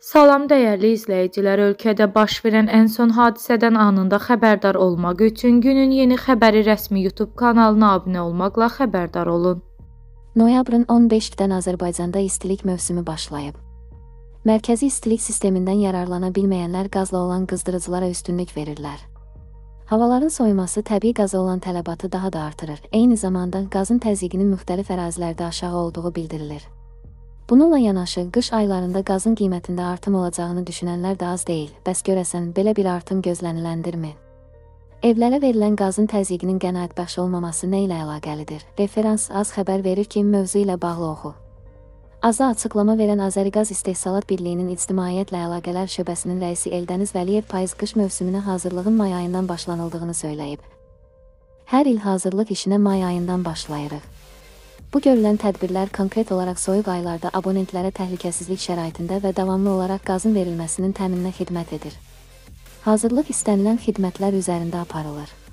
Salam dəyərli izləyicilər, ölkədə baş verən ən son hadisədən anında xəbərdar olmaq üçün günün yeni xəbəri rəsmi YouTube kanalına abunə olmaqla xəbərdar olun. Noyabrın 15-dən Azərbaycanda istilik mövsümü başlayıb. Mərkəzi istilik sistemindən yararlana bilməyənlər qazla olan qızdırıcılara üstünlük verirlər. Havaların soyuması təbii qaza olan tələbatı daha da artırır. Eyni zamanda qazın təzyiqinin müxtəlif ərazilərdə aşağı olduğu bildirilir. Bununla yanaşı, qış aylarında qazın qiymətində artım olacağını düşünənlər də az deyil. Bəs görəsən, belə bir artım gözləniləndirmi? Evlərə verilən qazın təzyiqinin qənaətbəxş olmaması nə ilə əlaqəlidir? Referans az xəbər verir ki, mövzu ilə bağlı oxu. AZA açıqlama verən Azəriqaz İstehsalat Birliyinin İctimaiyyətlə Əlaqələr şöbəsinin rəisi Eldəniz Vəliyev payız-qış mövsümünə hazırlığın may ayından başlanıldığını söyləyib. Hər il hazırlıq işinə may ayından başlayırıq. Bu görülən tədbirlər konkret olaraq soyuq aylarda abonentlərə təhlükəsizlik şəraitində və davamlı olaraq qazın verilməsinin təmininə xidmət edir. Hazırlıq istənilən xidmətlər üzərində aparılır.